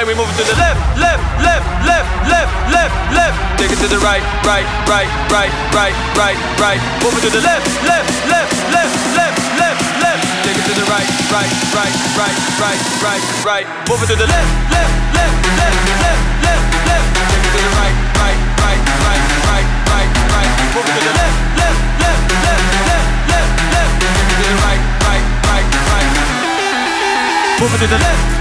and we move it to the left, left, left, left, left, left, left. Take it to the right, right, right, right, right, right, right. Move it to the left, left, left, left, left, left, left. Take it to the right, right, right, right, right, right, right. Move it to the left, left, left, left, left, left, left. Take it to the right, right, right, right, right, right, right. Move it to the left, left, left, left, left, left, left. Take it to the right, right, right, right. Move it to the left.